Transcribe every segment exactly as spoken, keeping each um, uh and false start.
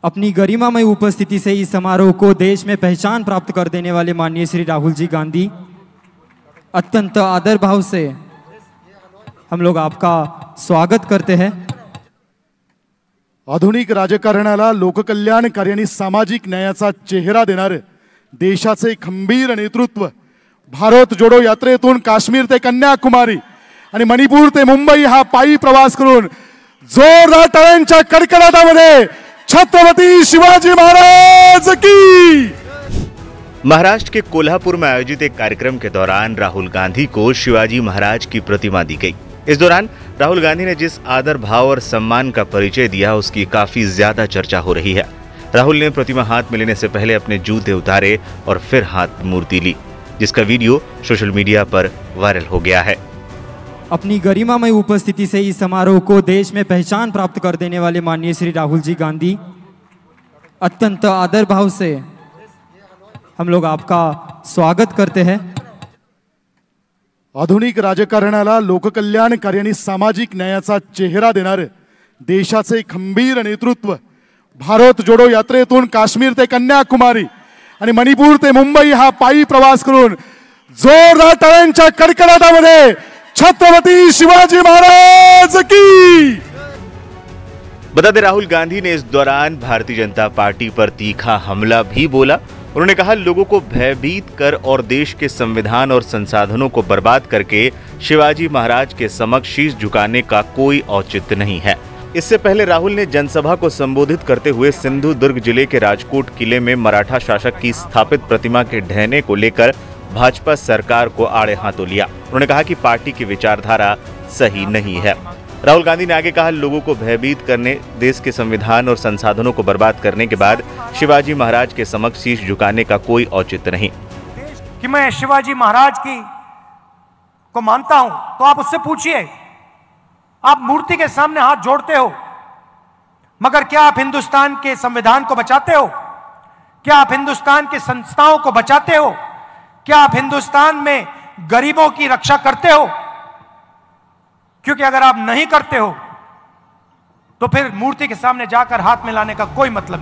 अपनी गरिमामय उपस्थिति से इस समारोह को देश में पहचान प्राप्त कर देने वाले माननीय श्री राहुल जी गांधी, अत्यंत आदर भाव से हम लोग आपका स्वागत करते हैं। आधुनिक राजकारणाला लोककल्याणकारी आणि सामाजिक न्यायाचा चेहरा देणारे देशाचे खंबीर नेतृत्व, भारत जोडो यात्रेतून काश्मीर ते कन्याकुमारी आणि मणिपूर ते मुंबई हा पायी प्रवास करून जोरदार टाळ्यांच्या कडकडाटामध्ये छत्रपति शिवाजी महाराज की। महाराष्ट्र के कोल्हापुर में आयोजित एक कार्यक्रम के दौरान राहुल गांधी को शिवाजी महाराज की प्रतिमा दी गई। इस दौरान राहुल गांधी ने जिस आदर भाव और सम्मान का परिचय दिया, उसकी काफी ज्यादा चर्चा हो रही है। राहुल ने प्रतिमा हाथ में लेने से पहले अपने जूते उतारे और फिर हाथ मूर्ति ली, जिसका वीडियो सोशल मीडिया पर वायरल हो गया है। अपनी गरिमामय उपस्थिति से इस समारोह को देश में पहचान प्राप्त कर देने वाले माननीय श्री राहुल जी गांधी, अत्यंत आदर भाव से हम लोग आपका स्वागत करते हैं। आधुनिक राजकारणाला लोककल्याणकारी आणि सामाजिक न्यायाचा चेहरा देणारे देशाचे खंबीर नेतृत्व, भारत जोडो यात्रेतून काश्मीर ते कन्याकुमारी आणि मणिपूर ते मुंबई हा पायी प्रवास करून जोरदार टाळ्यांच्या कडकडाटामध्ये छत्रपति शिवाजी महाराज की। बता दें, राहुल गांधी ने इस दौरान भारतीय जनता पार्टी पर तीखा हमला भी बोला। उन्होंने कहा, लोगों को भयभीत कर और देश के संविधान और संसाधनों को बर्बाद करके शिवाजी महाराज के समक्ष शीश झुकाने का कोई औचित्य नहीं है। इससे पहले राहुल ने जनसभा को संबोधित करते हुए सिंधु दुर्ग जिले के राजकोट किले में मराठा शासक की स्थापित प्रतिमा के ढहने को लेकर भाजपा सरकार को आड़े हाथों लिया। उन्होंने कहा कि पार्टी की विचारधारा सही नहीं है। राहुल गांधी ने आगे कहा, लोगों को भयभीत करने, देश के संविधान और संसाधनों को बर्बाद करने के बाद शिवाजी महाराज के समक्ष शीश झुकाने का कोई औचित्य नहीं। कि मैं शिवाजी महाराज की को मानता हूं, तो आप उससे पूछिए, आप मूर्ति के सामने हाथ जोड़ते हो, मगर क्या आप हिंदुस्तान के संविधान को बचाते हो? क्या आप हिंदुस्तान के संस्थाओं को बचाते हो? क्या आप हिंदुस्तान में गरीबों की रक्षा करते हो? क्योंकि अगर आप नहीं करते हो तो फिर मूर्ति के सामने जाकर हाथ मिलाने का कोई मतलब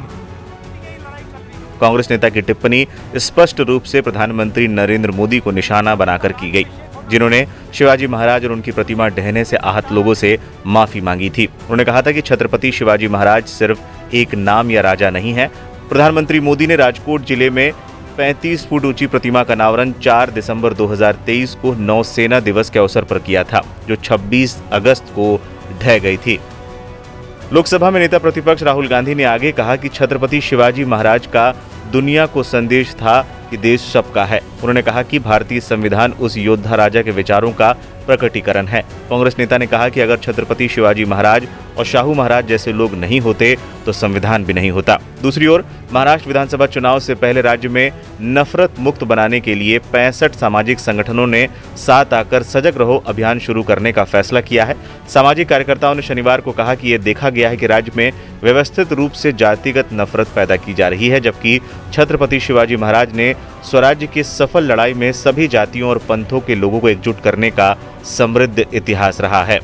नहीं। कांग्रेस नेता की टिप्पणी स्पष्ट रूप से प्रधानमंत्री नरेंद्र मोदी को निशाना बनाकर की गई, जिन्होंने शिवाजी महाराज और उनकी प्रतिमा ढहने से आहत लोगों से माफी मांगी थी। उन्होंने कहा था कि छत्रपति शिवाजी महाराज सिर्फ एक नाम या राजा नहीं है। प्रधानमंत्री मोदी ने राजकोट जिले में पैंतीस फुट ऊंची प्रतिमा का अनावरण चार दिसंबर दो हज़ार तेईस को नौसेना दिवस के अवसर पर किया था, जो छब्बीस अगस्त को ढह गई थी। लोकसभा में नेता प्रतिपक्ष राहुल गांधी ने आगे कहा कि छत्रपति शिवाजी महाराज का दुनिया को संदेश था कि देश सबका है। उन्होंने कहा कि भारतीय संविधान उस योद्धा राजा के विचारों का प्रकटीकरण है। कांग्रेस नेता ने कहा कि अगर छत्रपति शिवाजी महाराज और शाहू महाराज जैसे लोग नहीं होते तो संविधान भी नहीं होता। दूसरी ओर महाराष्ट्र विधानसभा चुनाव से पहले राज्य में नफरत मुक्त बनाने के लिए पैंसठ सामाजिक संगठनों ने साथ आकर सजग रहो अभियान शुरू करने का फैसला किया है। सामाजिक कार्यकर्ताओं ने शनिवार को कहा कि यह देखा गया है कि राज्य में व्यवस्थित रूप से जातिगत नफरत पैदा की जा रही है, जबकि छत्रपति शिवाजी महाराज ने स्वराज्य की सफल लड़ाई में सभी जातियों और पंथों के लोगों को एकजुट करने का समृद्ध इतिहास रहा है।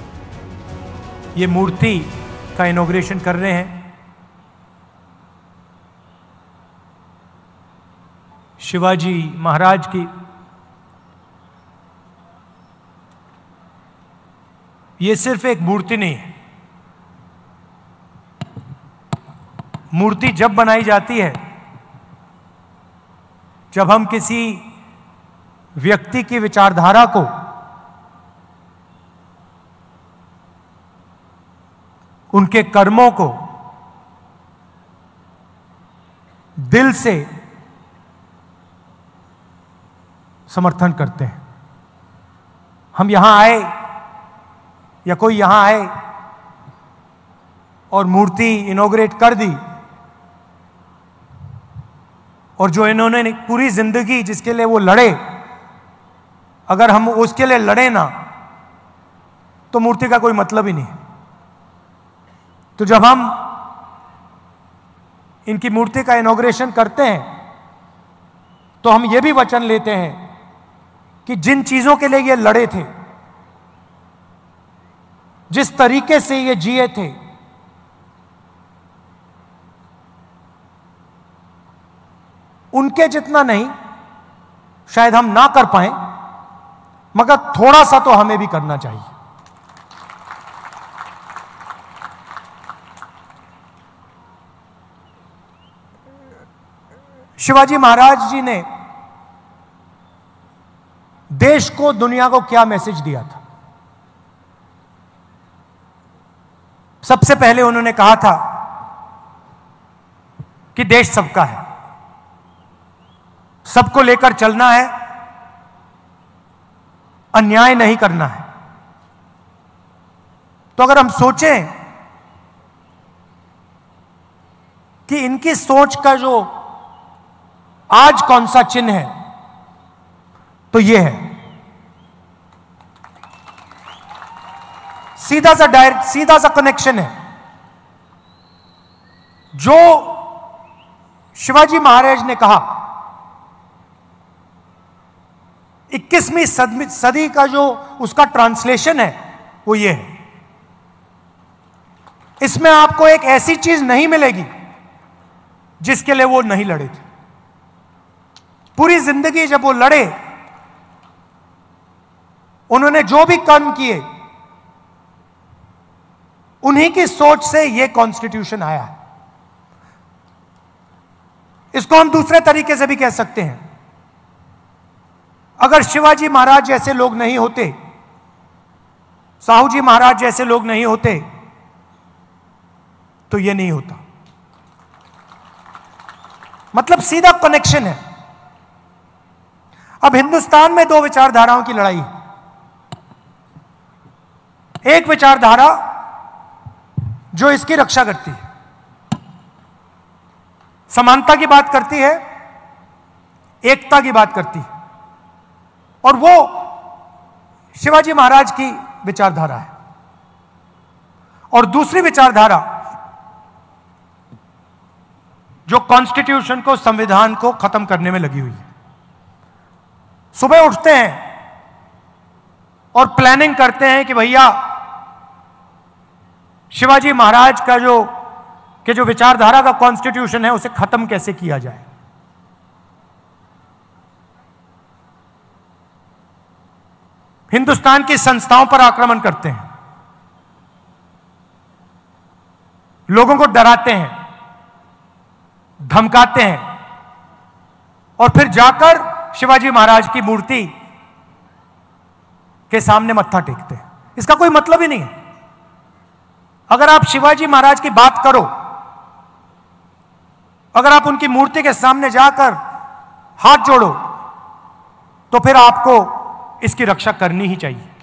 ये मूर्ति का इनॉग्रेशन कर रहे हैं शिवाजी महाराज की। ये सिर्फ एक मूर्ति नहीं है। मूर्ति जब बनाई जाती है, जब हम किसी व्यक्ति की विचारधारा को उनके कर्मों को दिल से समर्थन करते हैं। हम यहां आए या कोई यहां आए और मूर्ति इनॉग्रेट कर दी, और जो इन्होंने पूरी जिंदगी जिसके लिए वो लड़े, अगर हम उसके लिए लड़े ना तो मूर्ति का कोई मतलब ही नहीं। तो जब हम इनकी मूर्ति का इनॉग्रेशन करते हैं तो हम ये भी वचन लेते हैं कि जिन चीजों के लिए ये लड़े थे, जिस तरीके से ये जिए थे, उनके जितना नहीं, शायद हम ना कर पाए, मगर थोड़ा सा तो हमें भी करना चाहिए। शिवाजी महाराज जी ने देश को, दुनिया को क्या मैसेज दिया था? सबसे पहले उन्होंने कहा था कि देश सबका है, सबको लेकर चलना है, अन्याय नहीं करना है। तो अगर हम सोचें कि इनकी सोच का जो आज कौन सा चिन्ह है, तो यह है सीधा सा डायरेक्ट, सीधा सा कनेक्शन है। जो शिवाजी महाराज ने कहा, इक्कीसवीं सदी का जो उसका ट्रांसलेशन है वो ये है। इसमें आपको एक ऐसी चीज नहीं मिलेगी जिसके लिए वो नहीं लड़े थे। पूरी जिंदगी जब वो लड़े, उन्होंने जो भी कर्म किए, उन्हीं की सोच से ये कॉन्स्टिट्यूशन आया है। इसको हम दूसरे तरीके से भी कह सकते हैं, अगर शिवाजी महाराज जैसे लोग नहीं होते, साहू जी महाराज जैसे लोग नहीं होते, तो ये नहीं होता। मतलब सीधा कनेक्शन है। अब हिंदुस्तान में दो विचारधाराओं की लड़ाई है। एक विचारधारा जो इसकी रक्षा करती है, समानता की बात करती है, एकता की बात करती है, और वो शिवाजी महाराज की विचारधारा है। और दूसरी विचारधारा जो कॉन्स्टिट्यूशन को, संविधान को खत्म करने में लगी हुई है। सुबह उठते हैं और प्लानिंग करते हैं कि भैया शिवाजी महाराज का जो के जो विचारधारा का कॉन्स्टिट्यूशन है उसे खत्म कैसे किया जाए। हिंदुस्तान की संस्थाओं पर आक्रमण करते हैं, लोगों को डराते हैं, धमकाते हैं, और फिर जाकर शिवाजी महाराज की मूर्ति के सामने मत्था टेकते हैं। इसका कोई मतलब ही नहीं है। अगर आप शिवाजी महाराज की बात करो, अगर आप उनकी मूर्ति के सामने जाकर हाथ जोड़ो, तो फिर आपको इसकी रक्षा करनी ही चाहिए।